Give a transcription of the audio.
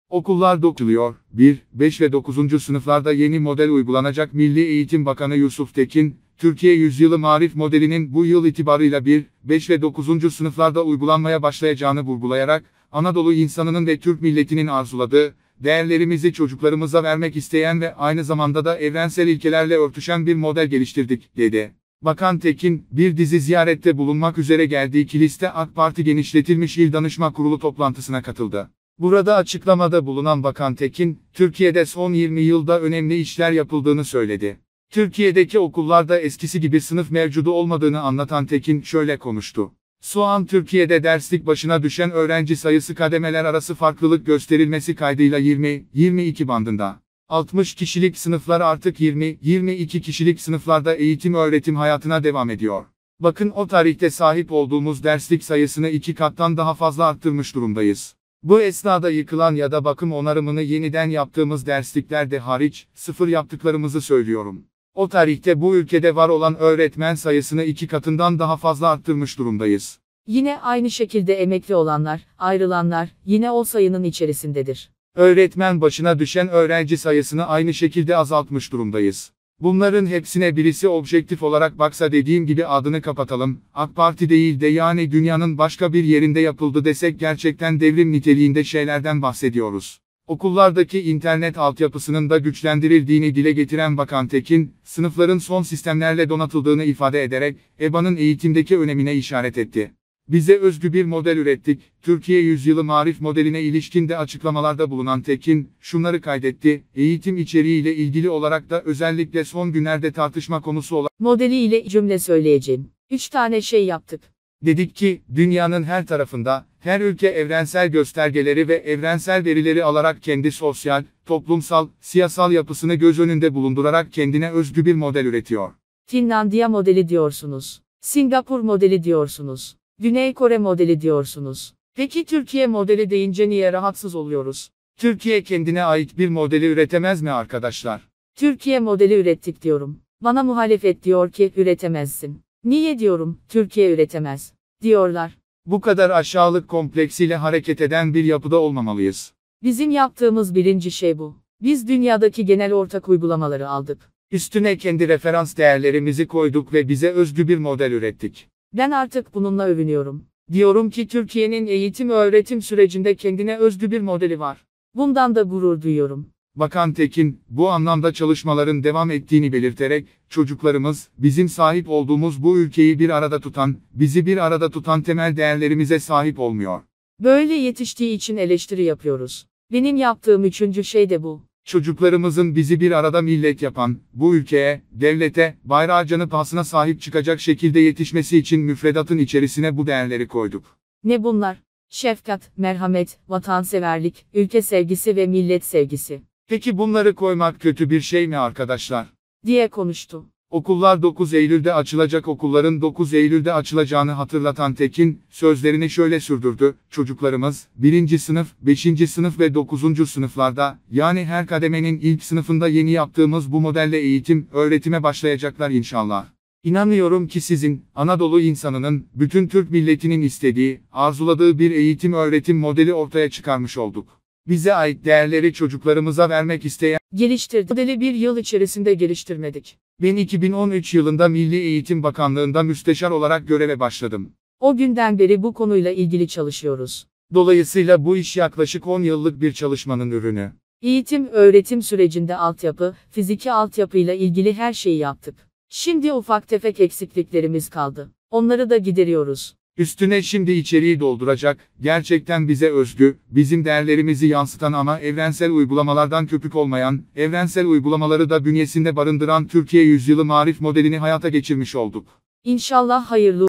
Okullar açılıyor. 1, 5 ve 9. sınıflarda yeni model uygulanacak. Milli Eğitim Bakanı Yusuf Tekin, Türkiye Yüzyılı Marif modelinin bu yıl itibarıyla 1, 5 ve 9. sınıflarda uygulanmaya başlayacağını vurgulayarak, Anadolu insanının ve Türk milletinin arzuladığı, değerlerimizi çocuklarımıza vermek isteyen ve aynı zamanda da evrensel ilkelerle örtüşen bir model geliştirdik, dedi. Bakan Tekin, bir dizi ziyarette bulunmak üzere geldiği Kilis'te AK Parti genişletilmiş İl Danışma Kurulu toplantısına katıldı. Burada açıklamada bulunan Bakan Tekin, Türkiye'de son 20 yılda önemli işler yapıldığını söyledi. Türkiye'deki okullarda eskisi gibi sınıf mevcudu olmadığını anlatan Tekin şöyle konuştu. Şu an Türkiye'de derslik başına düşen öğrenci sayısı kademeler arası farklılık gösterilmesi kaydıyla 20-22 bandında. 60 kişilik sınıflar artık 20-22 kişilik sınıflarda eğitim öğretim hayatına devam ediyor. Bakın o tarihte sahip olduğumuz derslik sayısını 2 kattan daha fazla arttırmış durumdayız. Bu esnada yıkılan ya da bakım onarımını yeniden yaptığımız derslikler de hariç, sıfır yaptıklarımızı söylüyorum. O tarihte bu ülkede var olan öğretmen sayısını 2 katından daha fazla arttırmış durumdayız. Yine aynı şekilde emekli olanlar, ayrılanlar, yine o sayının içerisindedir. Öğretmen başına düşen öğrenci sayısını aynı şekilde azaltmış durumdayız. Bunların hepsine birisi objektif olarak baksa dediğim gibi adını kapatalım, AK Parti değil de yani dünyanın başka bir yerinde yapıldı desek gerçekten devrim niteliğinde şeylerden bahsediyoruz. Okullardaki internet altyapısının da güçlendirildiğini dile getiren Bakan Tekin, sınıfların son sistemlerle donatıldığını ifade ederek, EBA'nın eğitimdeki önemine işaret etti. Bize özgü bir model ürettik, Türkiye Yüzyılı Marif modeline ilişkin de açıklamalarda bulunan Tekin, şunları kaydetti, eğitim içeriğiyle ilgili olarak da özellikle son günlerde tartışma konusu olan Modeliyle cümle söyleyeceğim. 3 tane şey yaptık. Dedik ki, dünyanın her tarafında, her ülke evrensel göstergeleri ve evrensel verileri alarak kendi sosyal, toplumsal, siyasal yapısını göz önünde bulundurarak kendine özgü bir model üretiyor. Finlandiya modeli diyorsunuz. Singapur modeli diyorsunuz. Güney Kore modeli diyorsunuz. Peki Türkiye modeli deyince niye rahatsız oluyoruz? Türkiye kendine ait bir modeli üretemez mi arkadaşlar? Türkiye modeli ürettik diyorum. Bana muhalefet diyor ki üretemezsin. Niye diyorum, Türkiye üretemez, diyorlar. Bu kadar aşağılık kompleksiyle hareket eden bir yapıda olmamalıyız. Bizim yaptığımız birinci şey bu. Biz dünyadaki genel ortak uygulamaları aldık. Üstüne kendi referans değerlerimizi koyduk ve bize özgü bir model ürettik. Ben artık bununla övünüyorum. Diyorum ki Türkiye'nin eğitim öğretim sürecinde kendine özgü bir modeli var. Bundan da gurur duyuyorum. Bakan Tekin, bu anlamda çalışmaların devam ettiğini belirterek, çocuklarımız, bizim sahip olduğumuz bu ülkeyi bir arada tutan, bizi bir arada tutan temel değerlerimize sahip olmuyor. Böyle yetiştiği için eleştiri yapıyoruz. Benim yaptığım üçüncü şey de bu. Çocuklarımızın bizi bir arada millet yapan, bu ülkeye, devlete, bayrağı canı pahasına sahip çıkacak şekilde yetişmesi için müfredatın içerisine bu değerleri koyduk. Ne bunlar? Şefkat, merhamet, vatanseverlik, ülke sevgisi ve millet sevgisi. Peki bunları koymak kötü bir şey mi arkadaşlar? Diye konuştu. Okullar 9 Eylül'de açılacak, okulların 9 Eylül'de açılacağını hatırlatan Tekin, sözlerini şöyle sürdürdü, çocuklarımız, 1. sınıf, 5. sınıf ve 9. sınıflarda, yani her kademenin ilk sınıfında yeni yaptığımız bu modelle eğitim, öğretime başlayacaklar inşallah. İnanıyorum ki sizin, Anadolu insanının, bütün Türk milletinin istediği, arzuladığı bir eğitim öğretim modeli ortaya çıkarmış olduk. Bize ait değerleri çocuklarımıza vermek isteyen Geliştirdik. Modeli bir yıl içerisinde geliştirmedik. Ben 2013 yılında Milli Eğitim Bakanlığı'nda müsteşar olarak göreve başladım. O günden beri bu konuyla ilgili çalışıyoruz. Dolayısıyla bu iş yaklaşık 10 yıllık bir çalışmanın ürünü. Eğitim öğretim sürecinde altyapı, fiziki altyapıyla ilgili her şeyi yaptık. Şimdi ufak tefek eksikliklerimiz kaldı. Onları da gideriyoruz. Üstüne şimdi içeriği dolduracak, gerçekten bize özgü, bizim değerlerimizi yansıtan ama evrensel uygulamalardan köpük olmayan, evrensel uygulamaları da bünyesinde barındıran Türkiye Yüzyılı Marif modelini hayata geçirmiş olduk. İnşallah hayırlı